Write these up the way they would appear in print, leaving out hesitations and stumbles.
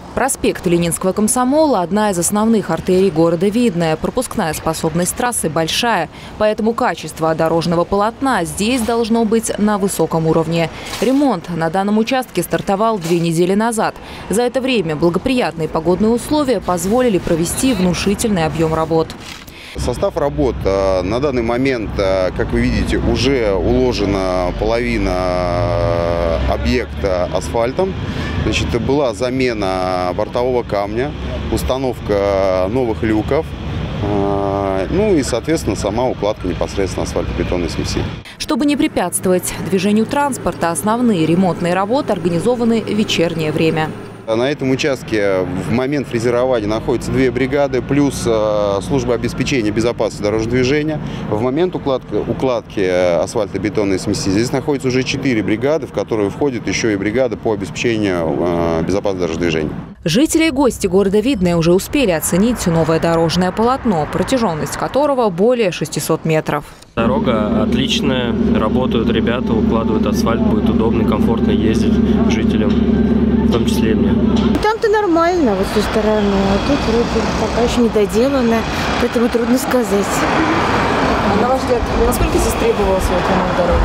Проспект Ленинского комсомола – одна из основных артерий города Видное. Пропускная способность трассы большая, поэтому качество дорожного полотна здесь должно быть на высоком уровне. Ремонт на данном участке стартовал 2 недели назад. За это время благоприятные погодные условия позволили провести внушительный объем работ. Состав работ на данный момент, как вы видите, уже уложена половина объекта асфальтом. Значит, была замена бортового камня, установка новых люков, ну и, соответственно, сама укладка непосредственно асфальтобетонной смеси. Чтобы не препятствовать движению транспорта, основные ремонтные работы организованы в вечернее время. На этом участке в момент фрезерования находятся 2 бригады, плюс служба обеспечения безопасности дорожного движения. В момент укладки асфальтобетонной смеси здесь находится уже 4 бригады, в которые входит еще и бригада по обеспечению безопасности дорожного движения. Жители и гости города Видное уже успели оценить новое дорожное полотно, протяженность которого более 600 метров. Дорога отличная, работают ребята, укладывают асфальт, будет удобно, комфортно ездить жителям, в том числе и мне. Там-то нормально, вот с той стороны, а тут вроде пока еще не доделано, поэтому трудно сказать. А на ваш взгляд, насколько здесь требовалось ремонт дороги?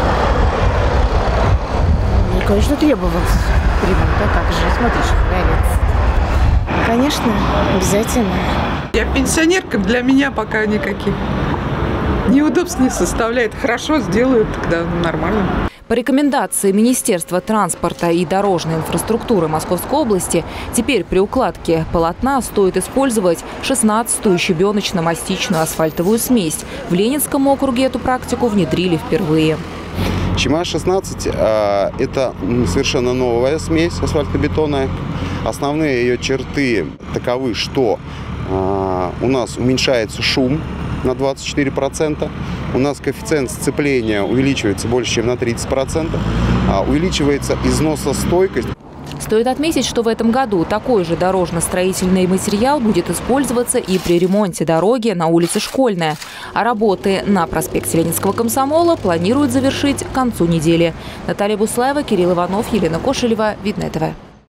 Ну, конечно, требовалось. А как же, смотришь, нравится. Конечно, обязательно. Я пенсионерка, для меня пока никаких неудобств не составляет. Хорошо сделают, тогда нормально. По рекомендации Министерства транспорта и дорожной инфраструктуры Московской области, теперь при укладке полотна стоит использовать 16-ю щебеночно-мастичную асфальтовую смесь. В Ленинском округе эту практику внедрили впервые. ЧМА-16 – это совершенно новая смесь асфальтобетонная. Основные ее черты таковы, что у нас уменьшается шум на 24%, у нас коэффициент сцепления увеличивается больше, чем на 30%, увеличивается износостойкость. Стоит отметить, что в этом году такой же дорожно-строительный материал будет использоваться и при ремонте дороги на улице Школьная. А работы на проспекте Ленинского комсомола планируют завершить к концу недели. Наталья Буслаева, Кирилл Иванов, Елена Кошелева, Видное ТВ.